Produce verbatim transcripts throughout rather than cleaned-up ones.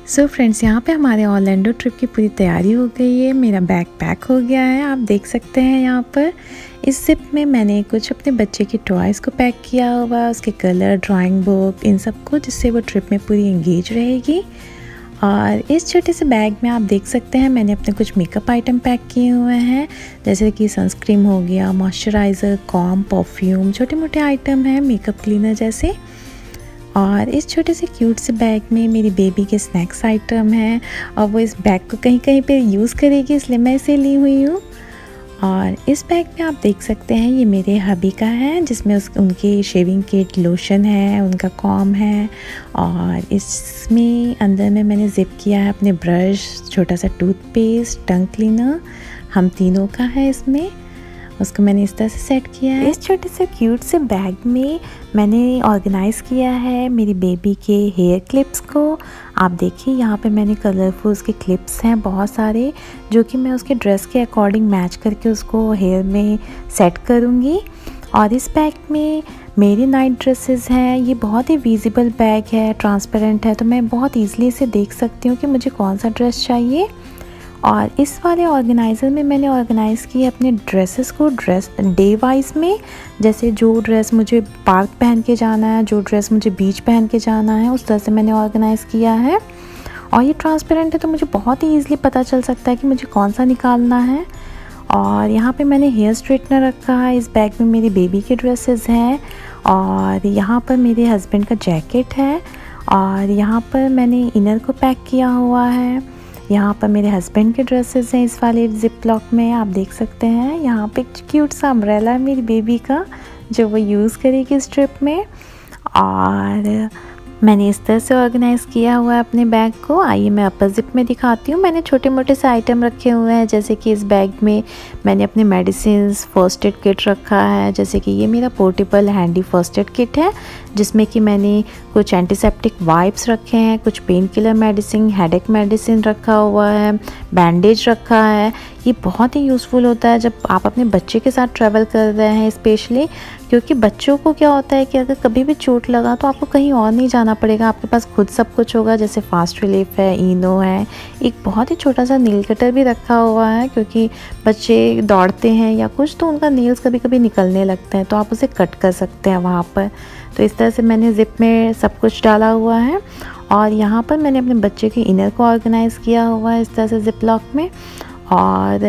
सो so friends, यहाँ पे हमारे ऑरलैंडो ट्रिप की पूरी तैयारी हो गई है। मेरा बैग पैक हो गया है, आप देख सकते हैं। यहाँ पर इस जिप में मैंने कुछ अपने बच्चे के टॉयज़ को पैक किया हुआ, उसके कलर, ड्राइंग बुक, इन सब को, जिससे वो ट्रिप में पूरी एंगेज रहेगी। और इस छोटे से बैग में आप देख सकते हैं मैंने अपने कुछ मेकअप आइटम पैक किए हुए हैं, जैसे कि सनस्क्रीन हो गया, मॉइस्चराइज़र, कॉम, परफ्यूम, छोटे मोटे आइटम हैं, मेकअप क्लीनर जैसे। और इस छोटे से क्यूट से बैग में मेरी बेबी के स्नैक्स आइटम हैं और वो इस बैग को कहीं कहीं पे यूज़ करेगी, इसलिए मैं इसे ली हुई हूँ। और इस बैग में आप देख सकते हैं ये मेरे हबी का है, जिसमें उस उनकी शेविंग किट, लोशन है, उनका कॉम है। और इसमें अंदर में मैंने जिप किया है अपने ब्रश, छोटा सा टूथपेस्ट, टंग क्लीनर, हम तीनों का है इसमें। उसको मैंने इस तरह से सेट किया है। इस छोटे से क्यूट से बैग में मैंने ऑर्गेनाइज़ किया है मेरी बेबी के हेयर क्लिप्स को। आप देखिए यहाँ पे मैंने कलरफुल उसके क्लिप्स हैं बहुत सारे, जो कि मैं उसके ड्रेस के अकॉर्डिंग मैच करके उसको हेयर में सेट करूँगी। और इस बैग में मेरी नाइट ड्रेसेस हैं। ये बहुत ही विजिबल बैग है, ट्रांसपेरेंट है, तो मैं बहुत ईजिली इसे देख सकती हूँ कि मुझे कौन सा ड्रेस चाहिए। और इस वाले ऑर्गेनाइज़र में मैंने ऑर्गेनाइज़ किया अपने ड्रेसेस को ड्रेस डे वाइज में, जैसे जो ड्रेस मुझे पार्क पहन के जाना है, जो ड्रेस मुझे बीच पहन के जाना है, उस तरह से मैंने ऑर्गेनाइज़ किया है। और ये ट्रांसपेरेंट है तो मुझे बहुत ही ईजिली पता चल सकता है कि मुझे कौन सा निकालना है। और यहाँ पे मैंने हेयर स्ट्रेटनर रखा है। इस बैग में मेरी बेबी के ड्रेसेस हैं और यहाँ पर मेरे हस्बैंड का जैकेट है। और यहाँ पर मैंने इनर को पैक किया हुआ है। यहाँ पर मेरे हस्बैंड के ड्रेसेस हैं इस वाले जिप लॉक में, आप देख सकते हैं। यहाँ पे क्यूट सा अम्ब्रेला है मेरी बेबी का, जो वो यूज़ करेगी इस ट्रिप में। और मैंने इस तरह से ऑर्गेनाइज़ किया हुआ है अपने बैग को। आइए मैं अपर जिप में दिखाती हूँ। मैंने छोटे मोटे से आइटम रखे हुए हैं, जैसे कि इस बैग में मैंने अपने मेडिसिन्स, फर्स्ट एड किट रखा है। जैसे कि ये मेरा portable handy first aid kit है, जिसमें कि मैंने कुछ एंटीसेप्टिक वाइप्स रखे हैं, कुछ painkiller medicine, headache medicine रखा हुआ है, बैंडेज रखा है। ये बहुत ही यूज़फुल होता है जब आप अपने बच्चे के साथ ट्रैवल कर रहे हैं, स्पेशली क्योंकि बच्चों को क्या होता है कि अगर कभी भी चोट लगा तो आपको कहीं और नहीं जाना पड़ेगा, आपके पास खुद सब कुछ होगा, जैसे फास्ट रिलीफ है, इनो है। एक बहुत ही छोटा सा नील कटर भी रखा हुआ है, क्योंकि बच्चे दौड़ते हैं या कुछ तो उनका नील्स कभी कभी निकलने लगते हैं, तो आप उसे कट कर सकते हैं वहाँ पर। तो इस तरह से मैंने जिप में सब कुछ डाला हुआ है। और यहाँ पर मैंने अपने बच्चे के इनर को ऑर्गेनाइज़ किया हुआ है इस तरह से जिप लॉक में। और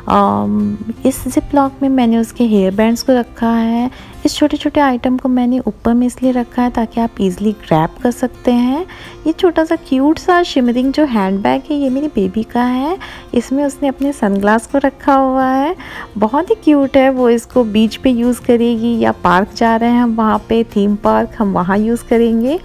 आम, इस जिप लॉक में मैंने उसके हेयर बैंड्स को रखा है। इस छोटे छोटे आइटम को मैंने ऊपर में इसलिए रखा है ताकि आप इजीली ग्रैब कर सकते हैं। ये छोटा सा क्यूट सा शिमरिंग जो हैंड बैग है, ये मेरी बेबी का है। इसमें उसने अपने सनग्लास को रखा हुआ है, बहुत ही क्यूट है। वो इसको बीच पे यूज़ करेगी, या पार्क जा रहे हैं हम वहाँ पे, थीम पार्क, हम वहाँ यूज़ करेंगे।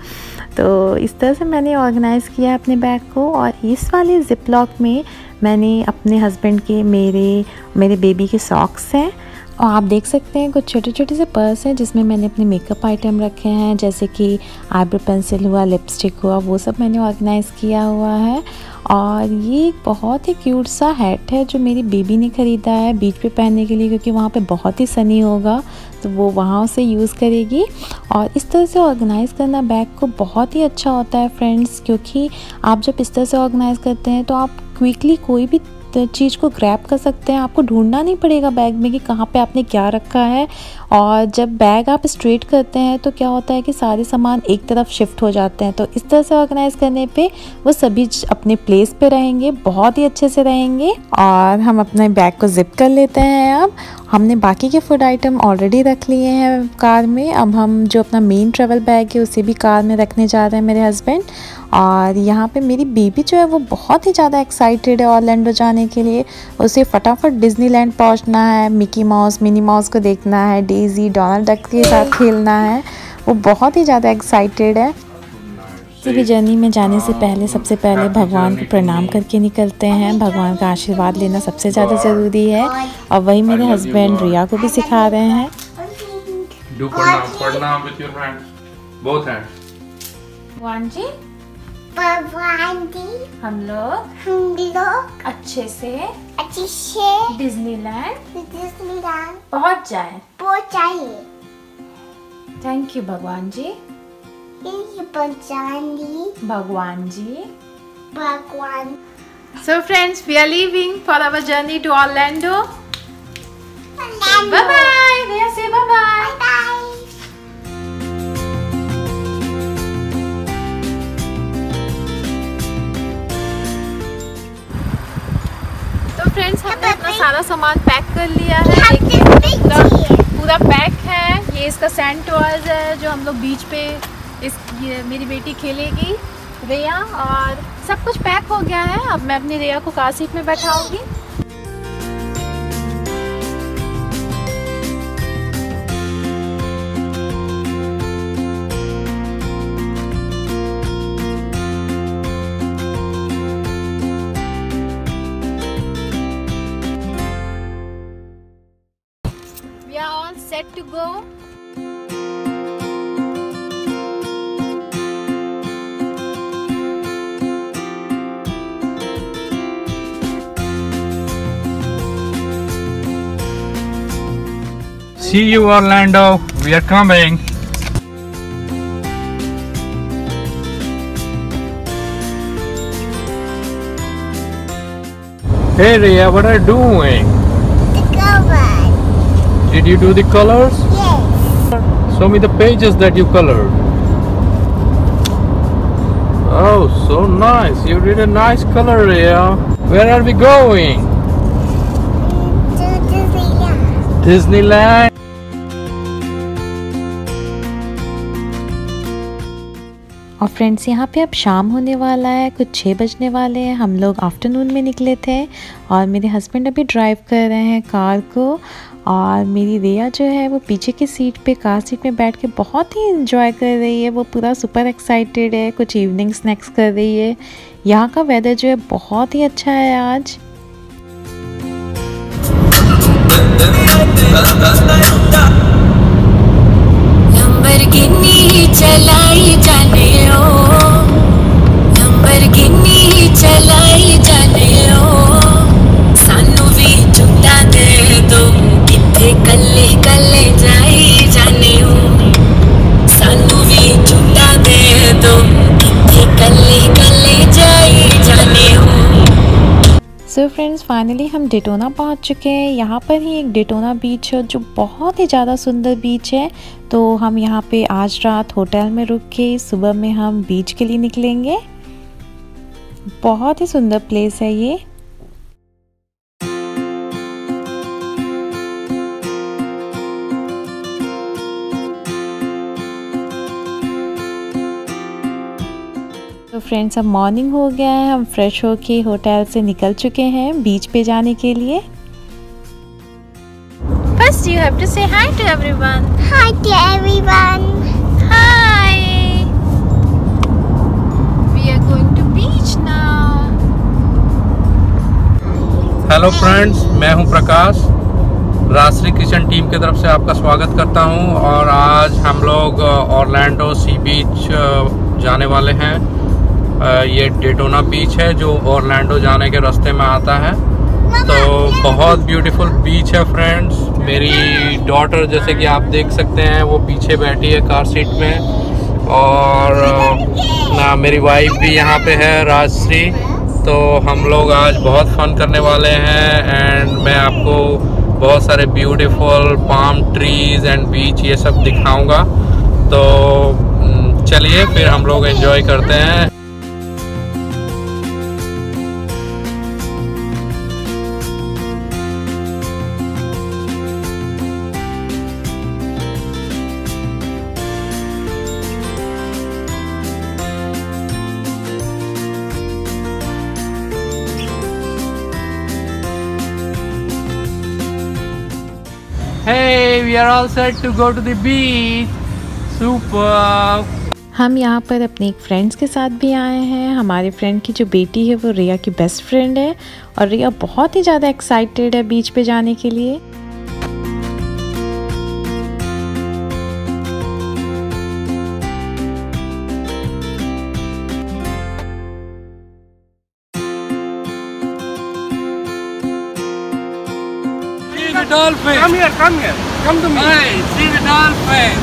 तो इस तरह से मैंने ऑर्गेनाइज़ किया है अपने बैग को। और इस वाले जिप लॉक में मैंने अपने हस्बैंड के, मेरे मेरे बेबी के सॉक्स हैं। और आप देख सकते हैं कुछ छोटे छोटे से पर्स हैं, जिसमें मैंने अपने मेकअप आइटम रखे हैं, जैसे कि आईब्रो पेंसिल हुआ, लिपस्टिक हुआ, वो सब मैंने ऑर्गेनाइज़ किया हुआ है। और ये बहुत ही क्यूट सा हैट है जो मेरी बेबी ने ख़रीदा है बीच पे पहनने के लिए, क्योंकि वहाँ पे बहुत ही सनी होगा, तो वो वहाँ से यूज़ करेगी। और इस तरह से ऑर्गेनाइज़ करना बैग को बहुत ही अच्छा होता है फ्रेंड्स, क्योंकि आप जब इस तरह से ऑर्गेनाइज़ करते हैं तो आप क्विकली कोई भी चीज़ को ग्रैब कर सकते हैं। आपको ढूंढना नहीं पड़ेगा बैग में कि कहाँ पे आपने क्या रखा है। और जब बैग आप स्ट्रेट करते हैं तो क्या होता है कि सारे सामान एक तरफ शिफ्ट हो जाते हैं। तो इस तरह से ऑर्गेनाइज़ करने पे वो सभी अपने प्लेस पे रहेंगे, बहुत ही अच्छे से रहेंगे। और हम अपने बैग को जिप कर लेते हैं। अब हमने बाकी के फूड आइटम ऑलरेडी रख लिए हैं कार में। अब हम जो अपना मेन ट्रैवल बैग है उसे भी कार में रखने जा रहे हैं मेरे हस्बैंड। और यहाँ पे मेरी बेबी जो है वो बहुत ही ज़्यादा एक्साइटेड है ऑरलैंडो जाने के लिए। उसे फटाफट डिज्नीलैंड पहुँचना है, मिकी माउस, मिनी माउस को देखना है, डेज़ी, डोनाल्ड डक के साथ खेलना है। वो बहुत ही ज़्यादा एक्साइटेड है। किसी भी जर्नी में जाने से पहले सबसे पहले भगवान को प्रणाम करके निकलते हैं। भगवान का आशीर्वाद लेना सबसे ज़्यादा ज़रूरी है, और वही मेरे हस्बैंड रिया को भी सिखा रहे हैं। Do pranam, pranam with your hands, both hands. भगवान जी, भगवान जी, हम लोग हम लोग अच्छे से अच्छे से डिज्नीलैंड डिज्नीलैंड पहुंच जाए, पहुंचाइए। थैंक यू भगवान जी। ये भगवान जी, भगवान जी Bhagwan. So friends, we are leaving for our journey to Orlando. Orlando. Bye bye. Rhea, say bye bye. Bye bye. तो फ्रेंड्स, हमने अपना सारा सामान पैक कर लिया है। हम देखिए किस पूरा बीच है? पूरा पैक है। ये इसका सैंड टॉयज है जो हम लोग बीच पे इस ये मेरी बेटी खेलेगी रिया, और सब कुछ पैक हो गया है। अब मैं अपनी रिया को कार सीट में बैठाऊंगी। We are all set to go. See you, Orlando. We are coming. Hey Rhea, what are you doing? The cover. Did you do the colors? Yes. Show me the pages that you colored. Oh, so nice. You did a nice color, Rhea. Where are we going? To Disneyland. Disneyland. और friends, यहाँ पे अब शाम होने वाला है, कुछ छः बजने वाले हैं। हम लोग आफ्टरनून में निकले थे और मेरे हस्बैंड अभी ड्राइव कर रहे हैं कार को, और मेरी रिया जो है वो पीछे की सीट पे कार सीट में बैठ के बहुत ही इंजॉय कर रही है। वो पूरा सुपर एक्साइटेड है, कुछ इवनिंग स्नैक्स कर रही है। यहाँ का वेदर जो है बहुत ही अच्छा है आज। लंबरगिनी चलाई जाने ओ, लंबरगिनी चलाई जाने ओ, सानू भी झूठा दे दो, किथे कल्ले कल्ले जाई जाने ओ, सानू भी झूठा दे दो, किथे कल्ले कल्ले जाई जाने ओ। सो फ्रेंड्स, फाइनली हम डेटोना पहुंच चुके हैं। यहाँ पर ही एक डेटोना बीच है जो बहुत ही ज़्यादा सुंदर बीच है। तो हम यहाँ पे आज रात होटल में रुक के सुबह में हम बीच के लिए निकलेंगे। बहुत ही सुंदर प्लेस है ये। तो फ्रेंड्स, अब मॉर्निंग हो गया है, हम फ्रेश होके होटल से निकल चुके हैं बीच पे जाने के लिए। First you have to say hi to everyone. Hi to everyone. Hi. We are going to beach now. Hello friends, मैं हूं प्रकाश। राजश्री किचन टीम की तरफ से आपका स्वागत करता हूं, और आज हम लोग ऑरलैंडो सी बीच जाने वाले हैं। ये डेटोना बीच है जो ऑरलैंडो जाने के रास्ते में आता है। तो बहुत ब्यूटीफुल बीच है फ्रेंड्स। मेरी डॉटर, जैसे कि आप देख सकते हैं, वो पीछे बैठी है कार सीट में, और ना मेरी वाइफ भी यहाँ पे है, राजश्री। तो हम लोग आज बहुत फन करने वाले हैं, एंड मैं आपको बहुत सारे beautiful palm trees and beach ये सब दिखाऊंगा। तो चलिए फिर हम लोग एंजॉय करते हैं। Hey, we are all set to go to the beach. Super. हम यहाँ पर अपने एक फ्रेंड्स के साथ भी आए हैं। हमारे फ्रेंड की जो बेटी है वो रिया की बेस्ट फ्रेंड है, और रिया बहुत ही ज़्यादा एक्साइटेड है बीच पे जाने के लिए। See the dolphin. Come here, come here. Come to me. Hey, see the dolphin.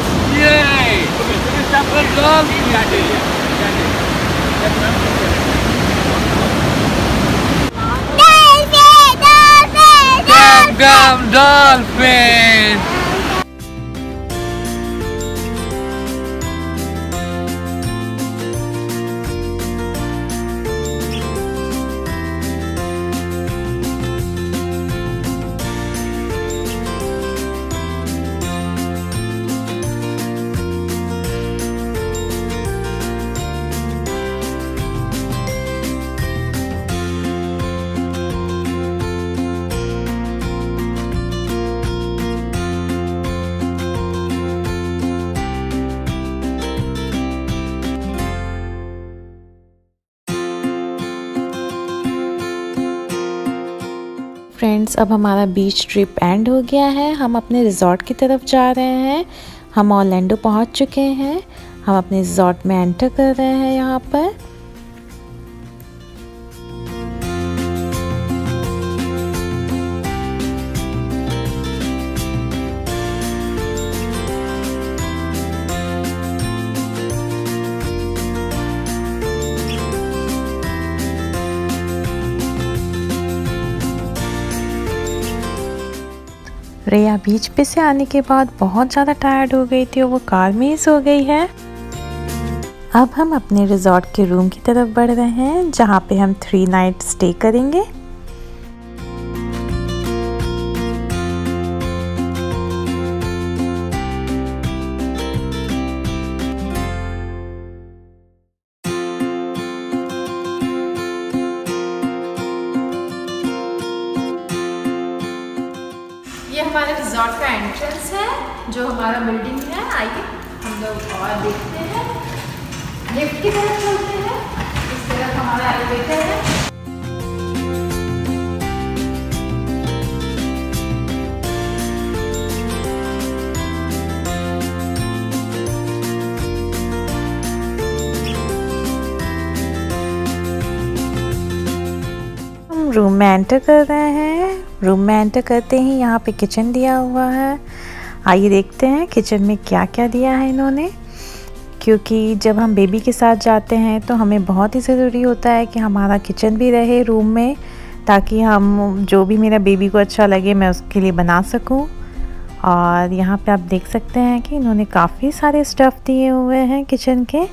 Yay. The dolphin. come dolphin. Friends, अब हमारा बीच ट्रिप एंड हो गया है। हम अपने रिजॉर्ट की तरफ जा रहे हैं। हम ऑरलैंडो पहुंच चुके हैं। हम अपने रिजॉर्ट में एंटर कर रहे हैं यहाँ पर। रेया बीच पे से आने के बाद बहुत ज़्यादा टायर्ड हो गई थी और वो कार में ही सो गई है। अब हम अपने रिजॉर्ट के रूम की तरफ बढ़ रहे हैं जहाँ पे हम थ्री नाइट स्टे करेंगे। ये हमारे रिजॉर्ट का एंट्रेंस है, जो हमारा बिल्डिंग है। आइए हम लोग और देखते हैं। लिफ्ट की तरफ चलते हैं। इस तरफ हमारा एलिवेटर है। हम रूम में एंटर कर रहे हैं। रूम में एंटर करते ही यहाँ पे किचन दिया हुआ है। आइए देखते हैं किचन में क्या क्या दिया है इन्होंने, क्योंकि जब हम बेबी के साथ जाते हैं तो हमें बहुत ही ज़रूरी होता है कि हमारा किचन भी रहे रूम में, ताकि हम जो भी मेरा बेबी को अच्छा लगे मैं उसके लिए बना सकूं। और यहाँ पे आप देख सकते हैं कि इन्होंने काफ़ी सारे स्टफ़ दिए हुए हैं किचन के।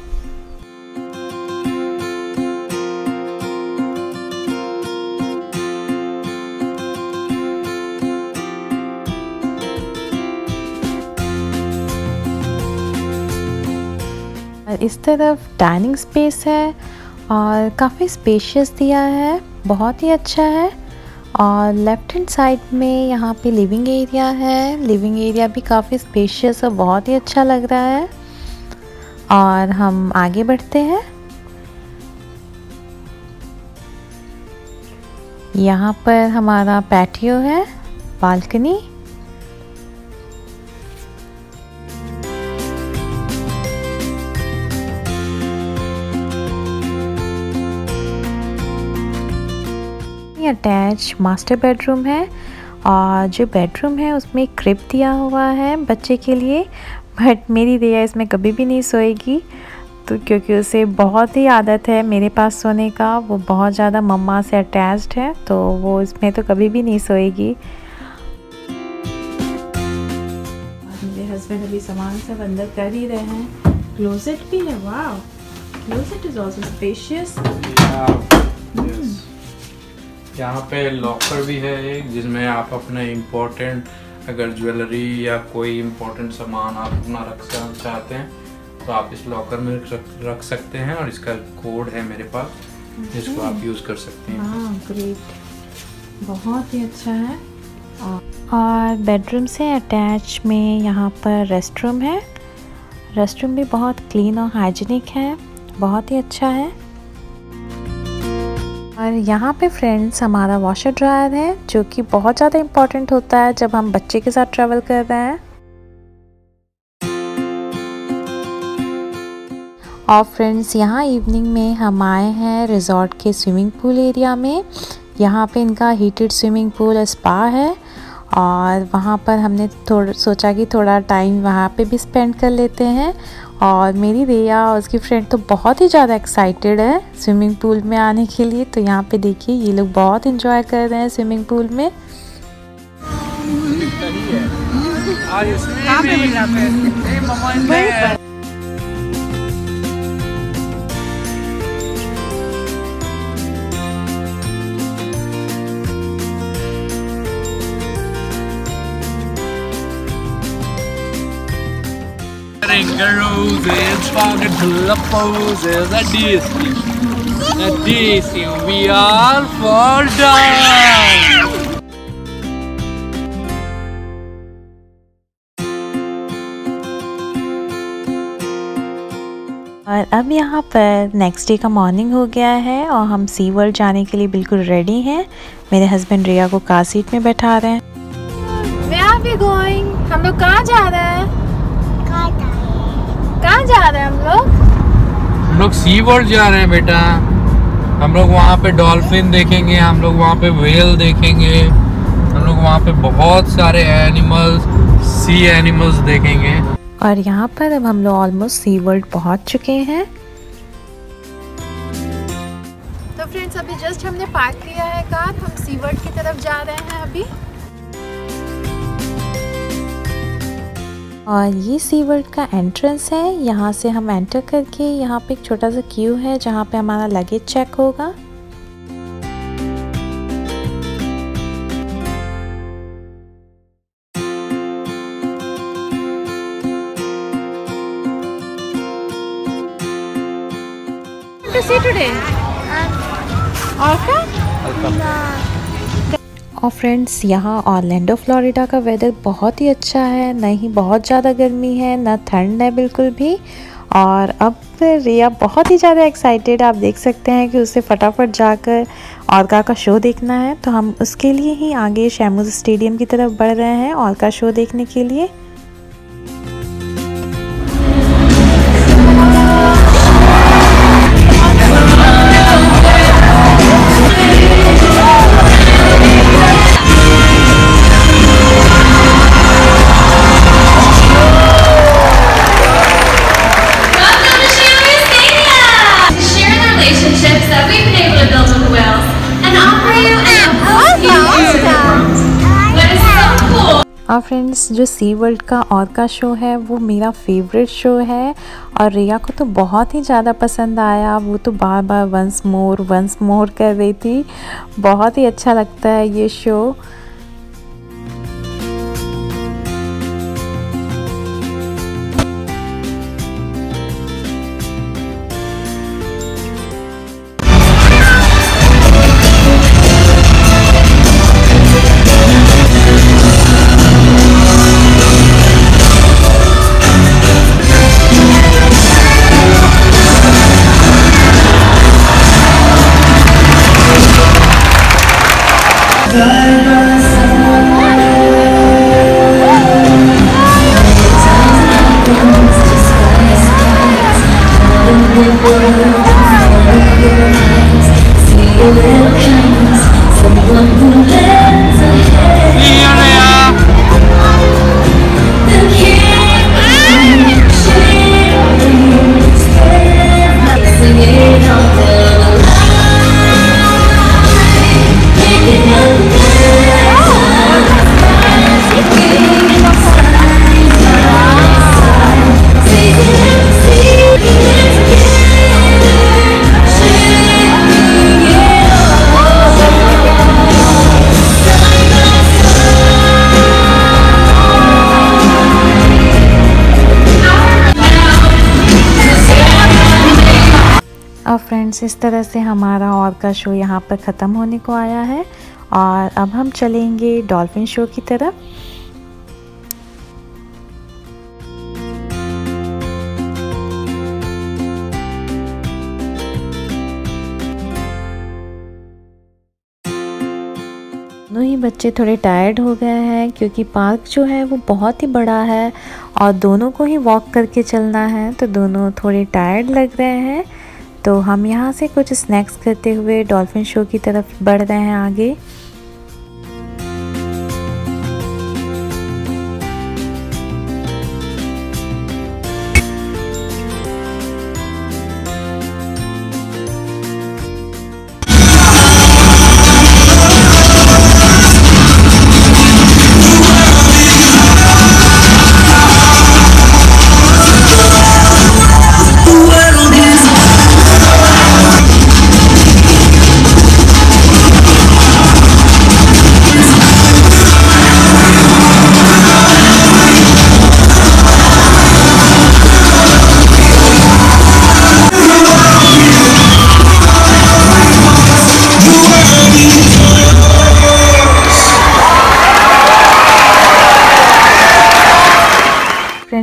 इस तरफ डाइनिंग स्पेस है और काफ़ी स्पेशियस दिया है, बहुत ही अच्छा है। और लेफ्ट हैंड साइड में यहाँ पे लिविंग एरिया है। लिविंग एरिया भी काफ़ी स्पेशियस और बहुत ही अच्छा लग रहा है। और हम आगे बढ़ते हैं। यहाँ पर हमारा पैटियो है, बालकनी। अटैच मास्टर बेडरूम है और जो बेडरूम है उसमें क्रिब दिया हुआ है बच्चे के लिए। बट मेरी रिया इसमें कभी भी नहीं सोएगी, तो क्योंकि उसे बहुत ही आदत है मेरे पास सोने का। वो बहुत ज़्यादा मम्मा से अटैच्ड है, तो वो इसमें तो कभी भी नहीं सोएगी। मेरे हस्बैंड अभी सामान सब अंदर कर ही रहे हैं। क्लोजेट भी है, वाह, क्लोजेट इज आल्सो स्पेशियस। यहाँ पे लॉकर भी है एक, जिसमें आप अपने इम्पोर्टेंट अगर ज्वेलरी या कोई इम्पोर्टेंट सामान आप अपना रख चाहते हैं तो आप इस लॉकर में रख सकते हैं। और इसका कोड है मेरे पास, जिसको आप यूज़ कर सकते हैं। हाँ, ग्रेट, बहुत ही अच्छा है। और बेडरूम से अटैच में यहाँ पर रेस्टरूम है। रेस्टरूम भी बहुत क्लीन और हाइजीनिक है, बहुत ही अच्छा है। और यहाँ पे फ्रेंड्स हमारा वॉशर ड्रायर है, जो कि बहुत ज़्यादा इम्पॉर्टेंट होता है जब हम बच्चे के साथ ट्रैवल कर रहे हैं। और फ्रेंड्स यहाँ इवनिंग में हम आए हैं रिजॉर्ट के स्विमिंग पूल एरिया में। यहाँ पे इनका हीटेड स्विमिंग पूल स्पा है और वहाँ पर हमने थोड़ा सोचा कि थोड़ा टाइम वहाँ पे भी स्पेंड कर लेते हैं। और मेरी रिया और उसकी फ्रेंड तो बहुत ही ज़्यादा एक्साइटेड है स्विमिंग पूल में आने के लिए। तो यहाँ पे देखिए ये लोग बहुत एंजॉय कर रहे हैं स्विमिंग पूल में। Are you swimming? Hey, mama is there. Roses, pocket full of poses, a Disney, a Disney, we all fall down. और अब यहाँ पर नेक्स्ट डे का मॉर्निंग हो गया है और हम सी वर्ल्ड जाने के लिए बिल्कुल रेडी हैं। मेरे हस्बैंड रिया को कार सीट में बैठा रहे हैं। Where are we going? हम लोग कहाँ जा रहे हैं? कहाँ जा रहे हैं हम लोग? हम लोग सी वर्ल्ड जा रहे हैं बेटा। हम लोग वहाँ पे डॉल्फिन देखेंगे, हम लोग वहाँ पे व्हेल देखेंगे, हम लोग वहाँ पे बहुत सारे एनिमल्स, सी एनिमल्स देखेंगे। और यहाँ पर अब हम लोग ऑलमोस्ट सी वर्ल्ड पहुँच चुके हैं। तो फ्रेंड्स अभी जस्ट हमने पार्क किया है कार, हम सी वर्ल्ड की तरफ जा रहे हैं अभी। और ये सी वर्ल्ड का एंट्रेंस है। यहाँ से हम एंटर करके यहाँ पे एक छोटा सा क्यू है जहाँ पे हमारा लगेज चेक होगा। To see today? और क्या? और फ्रेंड्स यहाँ ऑरलैंडो फ्लोरिडा का वेदर बहुत ही अच्छा है, न ही बहुत ज़्यादा गर्मी है न ठंड है बिल्कुल भी। और अब रिया बहुत ही ज़्यादा एक्साइटेड, आप देख सकते हैं कि उसे फटाफट जाकर ऑर्का का शो देखना है। तो हम उसके लिए ही आगे शैमूज स्टेडियम की तरफ बढ़ रहे हैं ऑर्का शो देखने के लिए। और फ्रेंड्स जो सी वर्ल्ड का ऑर्का शो है वो मेरा फेवरेट शो है और रिया को तो बहुत ही ज़्यादा पसंद आया। वो तो बार बार वंस मोर वंस मोर कर रही थी। बहुत ही अच्छा लगता है ये शो। और फ्रेंड्स इस तरह से हमारा ऑर्का शो यहाँ पर ख़त्म होने को आया है और अब हम चलेंगे डॉल्फिन शो की तरफ। दोनों ही बच्चे थोड़े टायर्ड हो गए हैं क्योंकि पार्क जो है वो बहुत ही बड़ा है और दोनों को ही वॉक करके चलना है, तो दोनों थोड़े टायर्ड लग रहे हैं। तो हम यहाँ से कुछ स्नैक्स करते हुए डॉल्फिन शो की तरफ बढ़ रहे हैं आगे।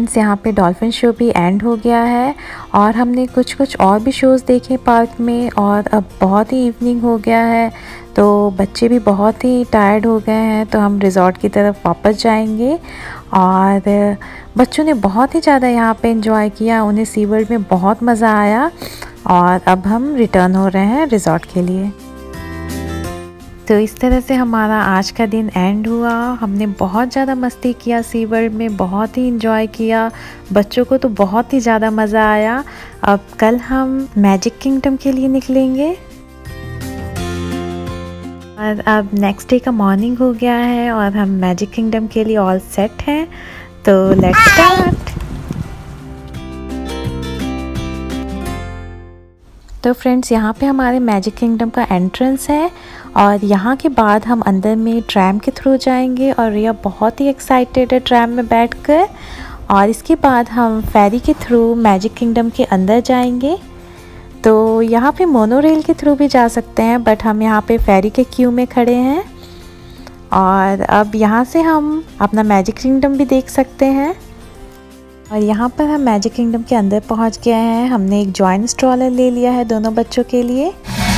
फ्रेंड्स यहाँ पे डॉल्फिन शो भी एंड हो गया है और हमने कुछ कुछ और भी शोज़ देखे पार्क में और अब बहुत ही इवनिंग हो गया है तो बच्चे भी बहुत ही टायर्ड हो गए हैं तो हम रिज़ॉर्ट की तरफ वापस जाएंगे। और बच्चों ने बहुत ही ज़्यादा यहाँ पे एंजॉय किया, उन्हें सी वर्ल्ड में बहुत मज़ा आया और अब हम रिटर्न हो रहे हैं रिज़ॉर्ट के लिए। तो इस तरह से हमारा आज का दिन एंड हुआ। हमने बहुत ज़्यादा मस्ती किया सी वर्ल्ड में, बहुत ही इंजॉय किया, बच्चों को तो बहुत ही ज़्यादा मज़ा आया। अब कल हम मैजिक किंगडम के लिए निकलेंगे और अब नेक्स्ट डे का मॉर्निंग हो गया है और हम मैजिक किंगडम के लिए ऑल सेट हैं, तो लेट्स स्टार्ट। तो फ्रेंड्स यहाँ पे हमारे मैजिक किंगडम का एंट्रेंस है और यहाँ के बाद हम अंदर में ट्रैम के थ्रू जाएंगे और रिया बहुत ही एक्साइटेड है ट्रैम में बैठकर। और इसके बाद हम फेरी के थ्रू मैजिक किंगडम के अंदर जाएंगे। तो यहाँ पे मोनोरेल के थ्रू भी जा सकते हैं बट हम यहाँ पे फेरी के क्यू में खड़े हैं और अब यहाँ से हम अपना मैजिक किंगडम भी देख सकते हैं। और यहाँ पर हम मैजिक किंगडम के अंदर पहुँच गए हैं। हमने एक जॉइंट स्ट्रॉलर ले लिया है दोनों बच्चों के लिए।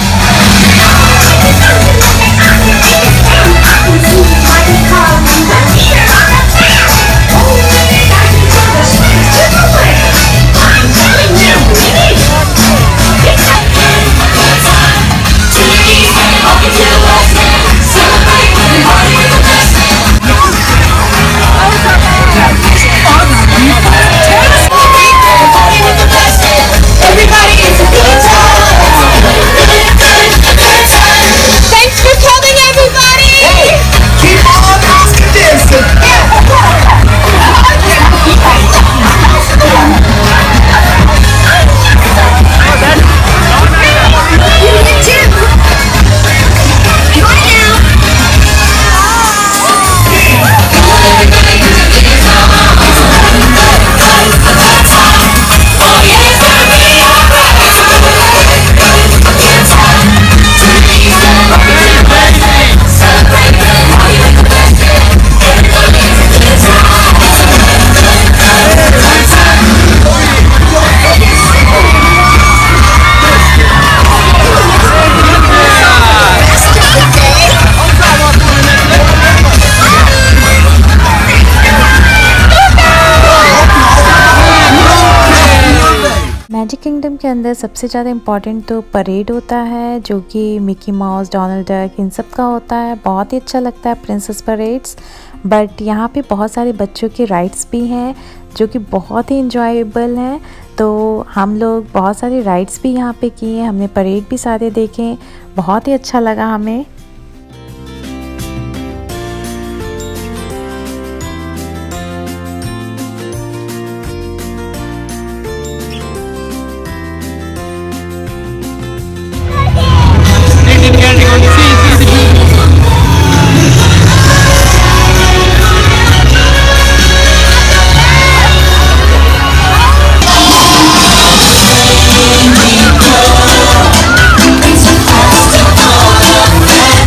मैजिक किंगडम के अंदर सबसे ज़्यादा इम्पॉर्टेंट तो परेड होता है जो कि मिकी माउस, डोनाल्ड डक इन सब का होता है। बहुत ही अच्छा लगता है प्रिंसेस परेड्स। बट यहाँ पे बहुत सारे बच्चों के राइड्स भी हैं जो कि बहुत ही इंजॉयबल हैं। तो हम लोग बहुत सारे राइड्स भी यहाँ पे किए, हमने परेड भी सारे देखे, बहुत ही अच्छा लगा हमें। It's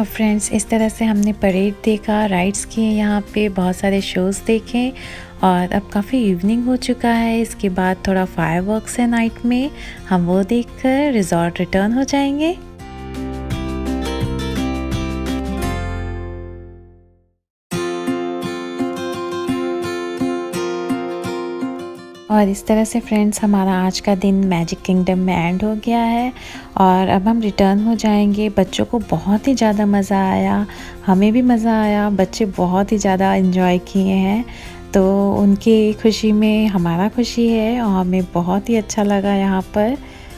और फ्रेंड्स, इस तरह से हमने परेड देखा, राइड्स किए, यहाँ पे बहुत सारे शोज़ देखे और अब काफ़ी इवनिंग हो चुका है। इसके बाद थोड़ा फायरवर्क्स है नाइट में, हम वो देखकर रिजॉर्ट रिटर्न हो जाएंगे। और इस तरह से फ्रेंड्स हमारा आज का दिन मैजिक किंगडम में एंड हो गया है और अब हम रिटर्न हो जाएंगे। बच्चों को बहुत ही ज़्यादा मज़ा आया, हमें भी मज़ा आया, बच्चे बहुत ही ज़्यादा एंजॉय किए हैं, तो उनकी खुशी में हमारा खुशी है और हमें बहुत ही अच्छा लगा यहाँ पर।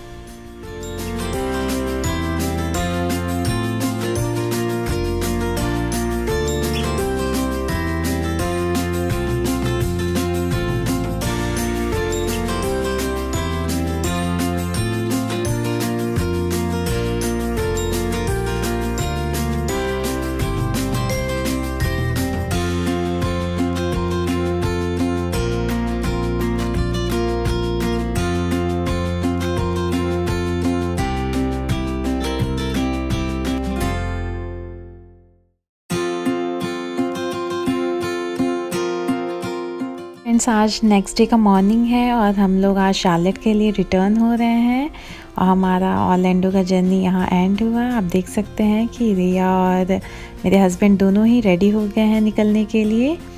फ्रेंड्स, आज नेक्स्ट डे का मॉर्निंग है और हम लोग आज शार्लेट के लिए रिटर्न हो रहे हैं और हमारा ऑरलैंडो का जर्नी यहाँ एंड हुआ। आप देख सकते हैं कि रिया और मेरे हस्बैंड दोनों ही रेडी हो गए हैं निकलने के लिए।